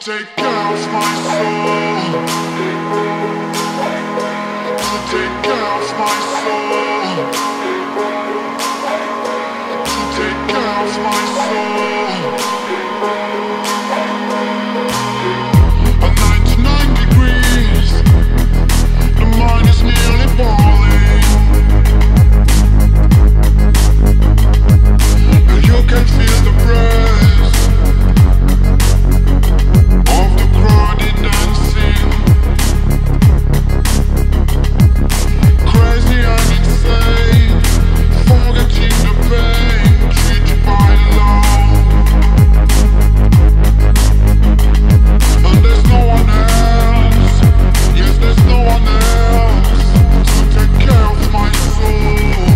take care of my soul, to take care of my soul, to take care of my soul. At 99 degrees, the mind is nearly boiling, and you can feel the breath of the crowded dancing, crazy and insane, forgetting the pain, treated by love. And there's no one else, yes, there's no one else to take care of my soul.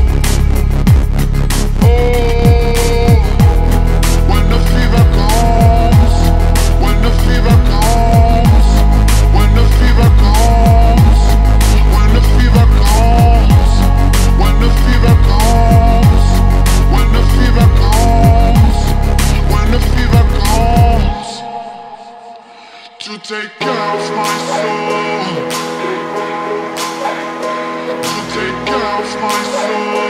Oh, when the fever comes, when the fever comes, when the fever comes, when the fever comes, when the fever comes, when the fever comes, when the fever comes, to take care of my soul, to take care of my soul.